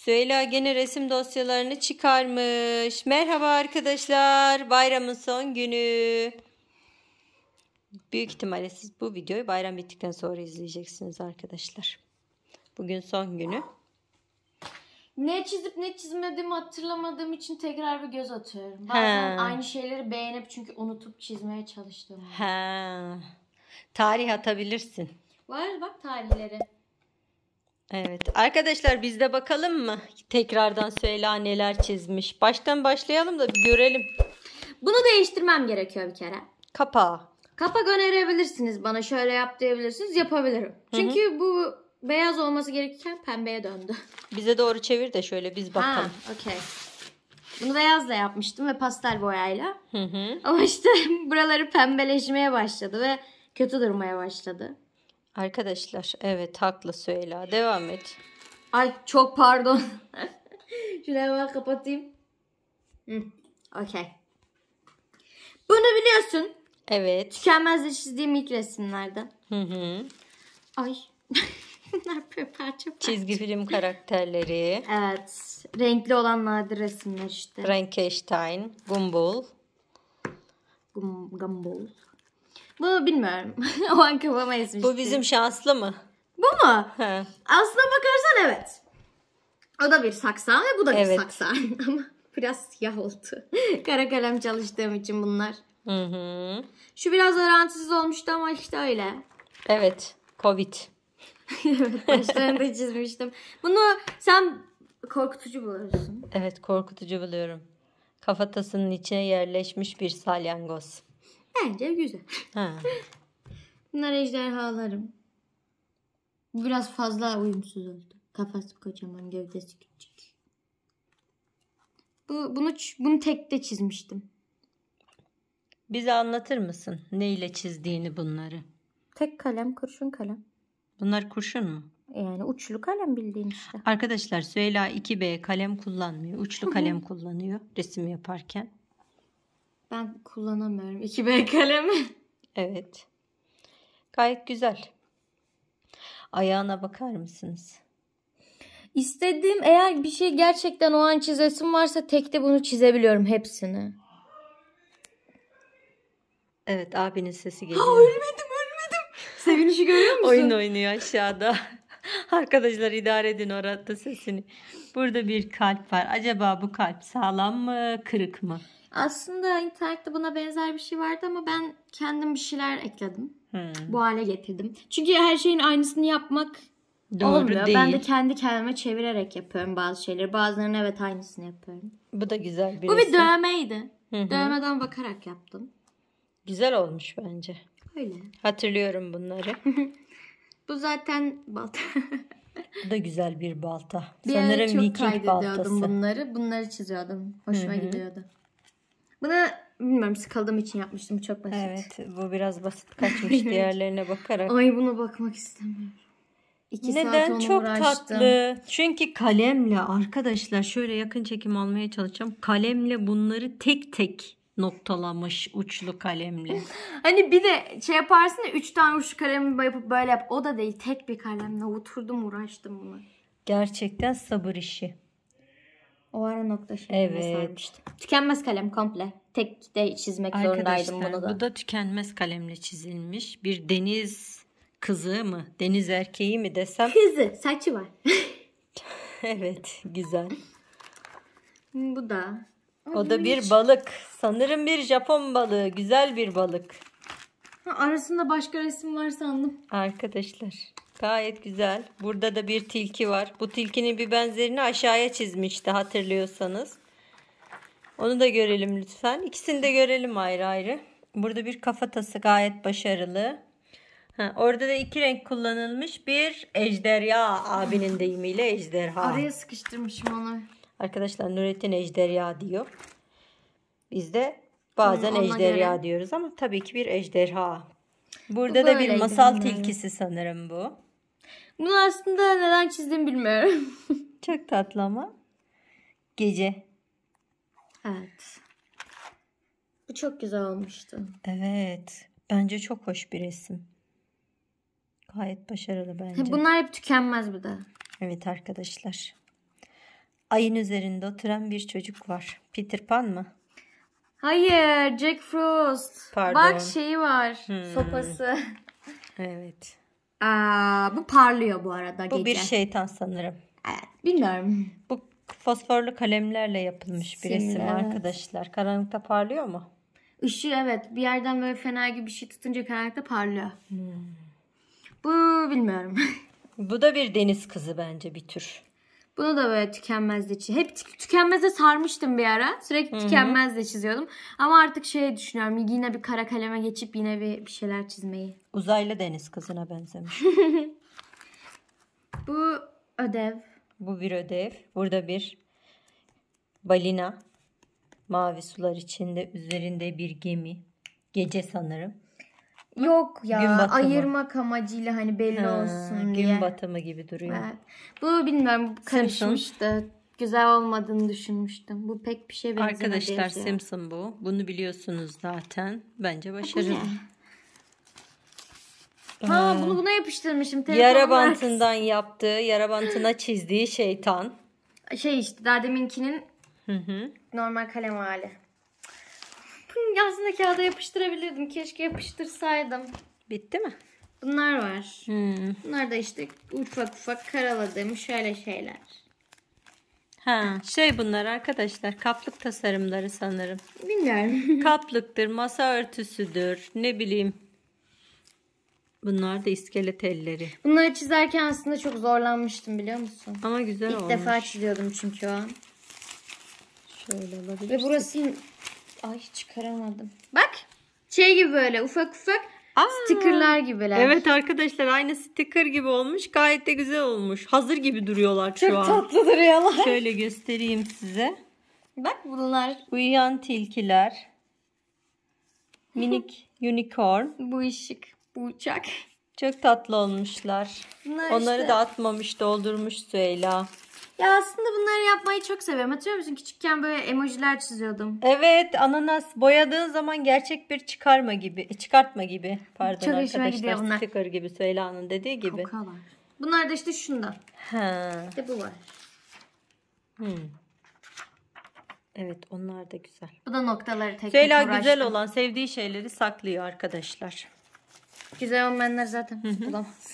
Süheyla gene resim dosyalarını çıkarmış. Merhaba arkadaşlar. Bayramın son günü. Büyük ihtimalle siz bu videoyu bayram bittikten sonra izleyeceksiniz arkadaşlar. Bugün son günü. Ne çizip ne çizmediğimi hatırlamadığım için tekrar bir göz atıyorum. Bazen aynı şeyleri beğenip çünkü unutup çizmeye çalıştım. Tarih atabilirsin. Var bak tarihleri. Evet. Arkadaşlar biz de bakalım mı? Tekrardan Süheyla neler çizmiş. Baştan başlayalım da bir görelim. Bunu değiştirmem gerekiyor bir kere. Kapağı. Kapak önerebilirsiniz bana. Şöyle yap diyebilirsiniz. Yapabilirim. Çünkü bu beyaz olması gerekirken pembeye döndü. Bize doğru çevir de şöyle biz bakalım. Okey. Bunu beyazla yapmıştım ve pastel boyayla. Ama işte buraları pembeleşmeye başladı ve kötü durmaya başladı. Arkadaşlar evet haklı Süheyla. Devam et. Ay çok pardon. Şuraya bak kapatayım. Okey. Bunu biliyorsun. Evet. Tükenmez'de çizdiğim ilk resimlerden. Ay. Bunlar böyle parça. Çizgi film karakterleri. Evet. Renkli olan nadir resimler işte. Frankenstein, Gumball. Gumball. Bunu bilmiyorum. O an kafama esmişti. Bu bizim şanslı mı? Bu mu? He. Aslına bakarsan evet. O da bir saksan ve bu da bir saksan. Ama biraz siyah oldu. Kara kalem çalıştığım için bunlar. Şu biraz orantısız olmuştu ama işte öyle. Evet. Covid. Evet. Başlarında çizmiştim. Bunu sen korkutucu buluyorsun. Evet korkutucu buluyorum. Kafatasının içine yerleşmiş bir salyangoz. Bence güzel. Bunlar ejderhalarım. Bu biraz fazla uyumsuz oldu. Kafası kocaman, gövdesi küçük. Bunu tekte çizmiştim. Bize anlatır mısın neyle çizdiğini bunları? Tek kalem, kurşun kalem. Bunlar kurşun mu? Yani uçlu kalem bildiğin işte. Arkadaşlar Süheyla 2B kalem kullanmıyor. Uçlu kalem kullanıyor resim yaparken. Ben kullanamıyorum 2B kalemi. Evet. Gayet güzel. Ayağına bakar mısınız? İstediğim eğer bir şey gerçekten o an çizesim varsa tekte bunu çizebiliyorum hepsini. Evet abinin sesi geliyor. Ölmedim. Sevinişi görüyor musun? Oyun oynuyor aşağıda. Arkadaşlar idare edin orada sesini. Burada bir kalp var. Acaba bu kalp sağlam mı, kırık mı? Aslında internette buna benzer bir şey vardı ama ben kendim bir şeyler ekledim. Bu hale getirdim. Çünkü her şeyin aynısını yapmak olmuyor. Değil. Ben de kendi kendime çevirerek yapıyorum bazı şeyleri. Bazılarının evet aynısını yapıyorum. Bu da güzel bir Bu resim. bir dövmeydi. Dövmeden bakarak yaptım. Güzel olmuş bence. Öyle. Hatırlıyorum bunları. Bu zaten balta. Bu da güzel bir balta. Bir sanırım çok Viking baltası. Bunları çiziyordum. Hoşuma gidiyordu. Bunu bilmiyorum sıkıldığım için yapmıştım. Çok basit. Evet bu biraz basit kaçmış diğerlerine bakarak. Ay buna bakmak istemiyorum. 2 saat Neden? onu Çok uğraştım. tatlı. Çünkü kalemle arkadaşlar şöyle yakın çekim almaya çalışacağım. Kalemle bunları tek tek noktalamış uçlu kalemle. Hani bir de şey yaparsın ya 3 tane uçlu kalemi yapıp böyle yap. O da değil. Tek bir kalemle oturdum uğraştım buna. Gerçekten sabır işi. O ara nokta şeyine sarmıştım. Tükenmez kalem komple. Tek de çizmek zorundaydım bunu da. Bu da tükenmez kalemle çizilmiş. Bir deniz kızı mı? Deniz erkeği mi desem? Kızı. Saçı var. Evet. Güzel. Bu da. O da bir balık. Sanırım bir Japon balığı. Güzel bir balık. Arasında başka resim var sandım. Arkadaşlar gayet güzel. Burada da bir tilki var. Bu tilkinin bir benzerini aşağıya çizmişti hatırlıyorsanız. Onu da görelim lütfen. İkisini de görelim ayrı ayrı. Burada bir kafatası gayet başarılı. Orada da 2 renk kullanılmış. Bir ejderha abinin deyimiyle ejderha. Araya sıkıştırmışım onu. Arkadaşlar Nurettin ejderha diyor. Biz de bazen ejderha diyoruz ama tabii ki bir ejderha. Burada da bir masal tilkisi sanırım bu. Bunu aslında neden çizdiğimi bilmiyorum. Çok tatlı ama. Gece. Evet. Bu çok güzel olmuştu. Evet. Bence çok hoş bir resim. Gayet başarılı bence. Bunlar hep tükenmez bir de. Evet arkadaşlar. Ayın üzerinde oturan bir çocuk var. Peter Pan mı? Hayır, Jack Frost. Pardon. Bak şeyi var. Sopası. Evet. Bu parlıyor bu arada Bu gece. bir şeytan sanırım. Evet, bilmiyorum. Bu fosforlu kalemlerle yapılmış bir resim Evet. arkadaşlar. Karanlıkta parlıyor mu? Işığı evet. Bir yerden böyle fener gibi bir şey tutunca karanlıkta parlıyor. Bu bilmiyorum. Bu da bir deniz kızı bence bir tür. Bunu da böyle tükenmezde çiziyordum. Hep tükenmezde sarmıştım bir ara. Sürekli tükenmezde çiziyordum. Ama artık düşünüyorum. Yine bir kara kaleme geçip yine bir şeyler çizmeyi. Uzaylı deniz kızına benzemiş. Bu ödev. Bu bir ödev. Burada bir balina. Mavi sular içinde. Üzerinde bir gemi. Gece sanırım. Yok ya. Gün batımı. Ayırmak amacıyla hani belli olsun diye. Gün batımı gibi duruyor. Evet. Bu bilmiyorum. Bu karışmıştı. Güzel olmadığını düşünmüştüm. Bu pek bir şey benzemedi. Arkadaşlar Simpson bu. Bunu biliyorsunuz zaten. Bence başarılı. Bunu buna yapıştırmışım. Yara bantından yaptığı, yara bantına çizdiği şeytan. İşte daha deminkinin normal kalem hali. Bunu aslında kağıda yapıştırabilirdim. Keşke yapıştırsaydım. Bitti mi? Bunlar var. Bunlar da işte ufak ufak karaladığım şöyle şeyler. Bunlar arkadaşlar kaplık tasarımları sanırım. Bilmiyorum. Kaplıktır, masa örtüsüdür, ne bileyim. Bunlar da iskelet elleri. Bunları çizerken aslında çok zorlanmıştım biliyor musun? Ama güzel İlk olmuş. defa çiziyordum çünkü o an. Şöyle olabilir. Ve burası... Ay çıkaramadım. Bak. Gibi böyle ufak ufak stickerlar gibiler. Evet arkadaşlar aynı sticker gibi olmuş. Gayet de güzel olmuş. Hazır gibi duruyorlar şu an. Çok tatlı duruyorlar. Şöyle göstereyim size. Bak bunlar. Uyuyan tilkiler. Minik unicorn. Bu ışık. Bu uçak. Çok tatlı olmuşlar. Onları işte... da atmamış, doldurmuş Süheyla. Ya aslında bunları yapmayı çok seviyorum. Hatırlıyor musun? Küçükken böyle emojiler çiziyordum. Evet, ananas boyadığın zaman gerçek bir çıkartma gibi. Pardon çok hoşuma gidiyor arkadaşlar, bunlar. sticker gibi Süheyla'nın dediği gibi. Koka var. Bunlar da işte şunda. İşte bu var. Evet, onlar da güzel. Bu da noktaları tek Süheyla güzel olan, sevdiği şeyleri saklıyor arkadaşlar. Güzel olmayanlar zaten bulamaz.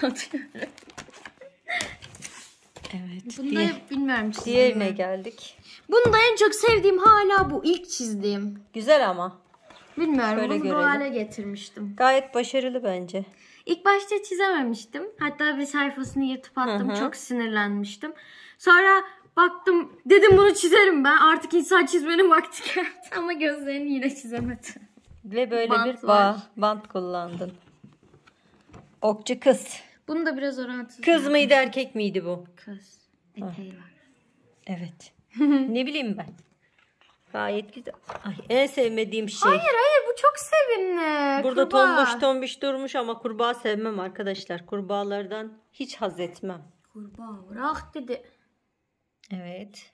Evet. Bunu da bilmiyorum çizdim. Diğerine geldik. Bunu da en çok sevdiğim hala bu. İlk çizdiğim. Güzel ama. Bilmiyorum. Şöyle Bunu bu görelim. hale getirmiştim. Gayet başarılı bence. İlk başta çizememiştim. Hatta bir sayfasını yırtıp attım. Çok sinirlenmiştim. Sonra baktım. Dedim bunu çizerim ben. Artık insan çizmenin vakti geldi. Ama gözlerini yine çizemedim. Ve böyle Bant bir var. bant kullandın. Okçu kız. Bunu da biraz orantısız. Kız mıydı erkek miydi bu? Kız. Eteği var. Evet. Ne bileyim ben. Gayet güzel. Ay, en sevmediğim şey. Hayır bu çok sevimli. Burada Kurbağa. tombiş durmuş ama kurbağa sevmem arkadaşlar. Kurbağalardan hiç haz etmem. Kurbağa bırak dedi. Evet.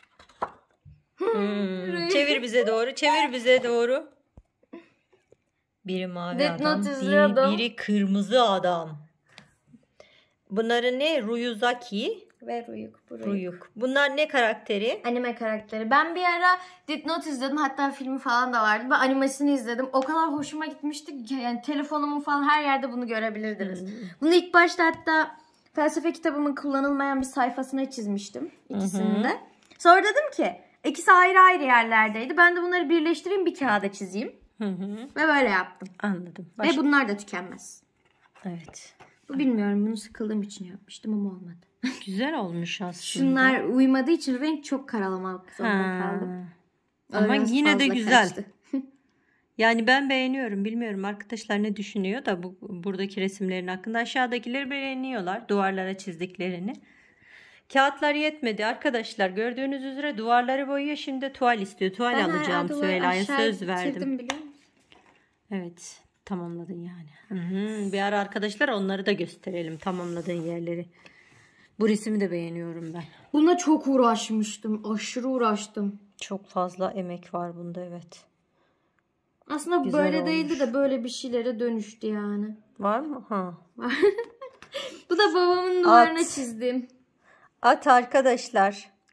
Çevir bize doğru. Çevir bize doğru. Biri mavi Death adam. Note izliyordum. Biri kırmızı adam. Bunların ne? Ryuzaki Ve Ruyuk. Ruyuk. Bunlar ne karakteri? Anime karakteri. Ben bir ara Death Note izledim. Hatta filmi falan da vardı. Ben animesini izledim. O kadar hoşuma gitmişti ki yani telefonumun falan her yerde bunu görebilirdiniz. Bunu ilk başta hatta felsefe kitabımın kullanılmayan bir sayfasına çizmiştim. İkisini de. Sonra dedim ki ikisi ayrı ayrı yerlerdeydi. Ben de bunları birleştireyim bir kağıda çizeyim. Ve böyle yaptım. Anladım. Ve bunlar da tükenmez. Evet. Bu bilmiyorum. Bunu sıkıldığım için yapmıştım ama olmadı. Güzel olmuş aslında. Şunlar uymadığı için renk çok karalamak zorunda kaldım. Ama Biraz yine de fazla güzel. kaçtı. Yani ben beğeniyorum. Bilmiyorum arkadaşlar ne düşünüyor da buradaki resimlerin hakkında. Aşağıdakileri beğeniyorlar. Duvarlara çizdiklerini. Kağıtlar yetmedi arkadaşlar. Gördüğünüz üzere duvarları boyuyor. Şimdi tuval istiyor. Tuval alacağım Süheyla'ya söz verdim. Evet. Tamamladın yani. Bir ara arkadaşlar onları da gösterelim. Tamamladığın yerleri. Bu resmi de beğeniyorum ben. Buna çok uğraşmıştım. Aşırı uğraştım. Çok fazla emek var bunda evet. Aslında Güzel böyle olmuş. değildi de böyle bir şeylere dönüştü yani. Var mı? Ha. Bu da babamın duvarına çizdim. At arkadaşlar.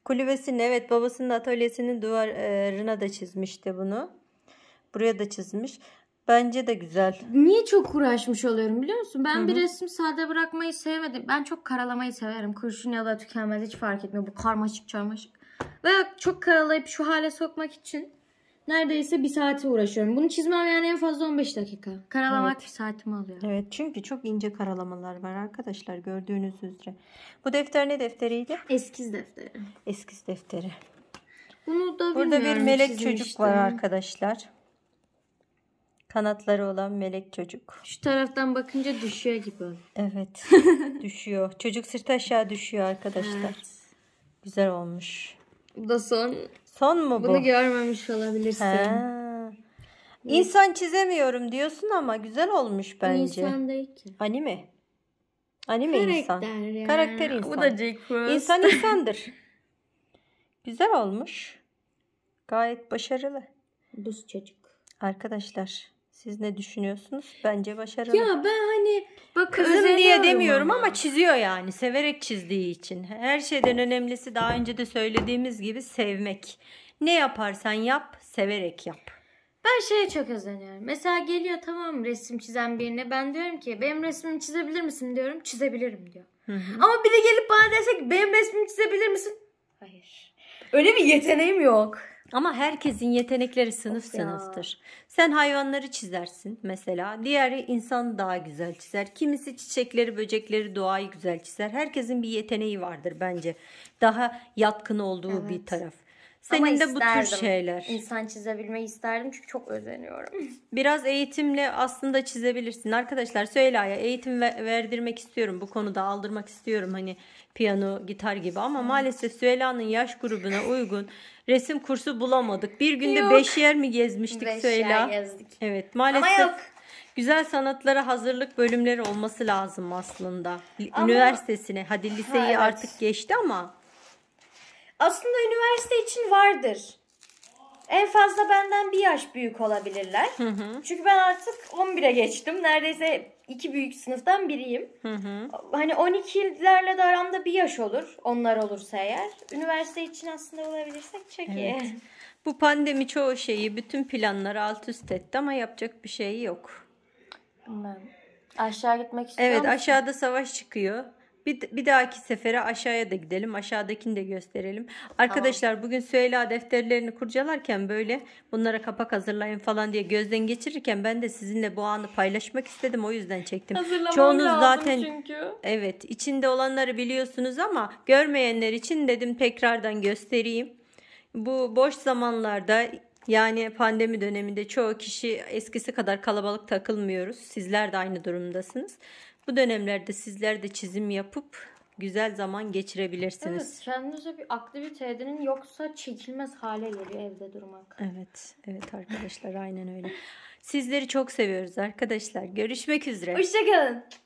Kulübesinin, evet, babasının atölyesinin duvarına da çizmişti bunu. Buraya da çizmiş. Bence de güzel. Niye çok uğraşmış oluyorum biliyor musun? Ben bir resmi sade bırakmayı sevmedim. Ben çok karalamayı severim. Kurşun ya da tükenmez hiç fark etmiyor. Bu karmaşık çarmaşık. Veya çok karalayıp şu hale sokmak için neredeyse bir saate uğraşıyorum. Bunu çizmem yani en fazla 15 dakika. Karalamak bir saatimi alıyor. Evet, çünkü çok ince karalamalar var arkadaşlar, gördüğünüz üzere. Bu defter ne defteriydi? Eskiz defteri. Eskiz defteri. Bunu da Burada bir melek çizmiştim. çocuk var arkadaşlar. Kanatları olan melek çocuk. Şu taraftan bakınca düşüyor gibi. Evet. Düşüyor. Çocuk sırt aşağı düşüyor arkadaşlar. Evet. Güzel olmuş. Bu da son. Son mu bu? Bunu görmemiş olabilirsin. İnsan çizemiyorum diyorsun ama güzel olmuş bence. İnsan değil ki. Anime. Anime insan. Ya. Karakter insan. Bu da Jack Frost. İnsan insandır. Güzel olmuş. Gayet başarılı. Buz çocuk. Arkadaşlar, siz ne düşünüyorsunuz? Bence başarılı. Ya ben hani bak kızım diye demiyorum ama çiziyor yani. Severek çizdiği için. Her şeyden önemlisi, daha önce de söylediğimiz gibi, sevmek. Ne yaparsan yap, severek yap. Ben şeye çok özeniyorum. Mesela geliyor, tamam, resim çizen birine. Ben diyorum ki benim resmimi çizebilir misin diyorum. Çizebilirim diyor. Ama biri gelip bana dese ki benim resmimi çizebilir misin? Hayır. Öyle bir yeteneğim yok. Ama herkesin yetenekleri sınıftır. Sen hayvanları çizersin mesela. Diğeri insanı daha güzel çizer. Kimisi çiçekleri, böcekleri, doğayı güzel çizer. Herkesin bir yeteneği vardır bence. Daha yatkın olduğu bir taraf. Senin de bu tür şeyler. İnsan çizebilmeyi isterdim çünkü çok özeniyorum. Biraz eğitimle aslında çizebilirsin. Arkadaşlar, Süheyla'ya eğitim verdirmek istiyorum. Bu konuda aldırmak istiyorum. Hani piyano, gitar gibi, ama maalesef Süheyla'nın yaş grubuna uygun resim kursu bulamadık. Bir günde 5 yer mi gezmiştik Süheyla? 5 yer gezdik. Evet, maalesef. Ama yok. Güzel sanatlara hazırlık bölümleri olması lazım aslında. Üniversitesine, hadi liseyi artık geçti ama. Aslında üniversite için vardır. En fazla benden bir yaş büyük olabilirler. Çünkü ben artık 11'e geçtim. Neredeyse 2 büyük sınıftan biriyim. Hani 12'lerle de aramda bir yaş olur. Onlar olursa eğer. Üniversite için aslında olabilirsek çok iyi. Bu pandemi çoğu şeyi, bütün planları alt üst etti ama yapacak bir şey yok. Ben aşağı gitmek istiyorum. Evet, aşağıda savaş çıkıyor. Bir dahaki sefere aşağıya da gidelim. Aşağıdakini de gösterelim. Arkadaşlar, bugün Süheyla defterlerini kurcalarken böyle bunlara kapak hazırlayın falan diye gözden geçirirken ben de sizinle bu anı paylaşmak istedim. O yüzden çektim. Çoğunuz zaten çünkü. Evet, içinde olanları biliyorsunuz ama görmeyenler için dedim tekrardan göstereyim. Bu boş zamanlarda, yani pandemi döneminde çoğu kişi eskisi kadar kalabalık takılmıyoruz. Sizler de aynı durumdasınız. Bu dönemlerde sizler de çizim yapıp güzel zaman geçirebilirsiniz. Evet, kendinize bir aktivite edinin, yoksa çekilmez hale geliyor evde durmak. Evet arkadaşlar, aynen öyle. Sizleri çok seviyoruz arkadaşlar. Görüşmek üzere. Hoşçakalın.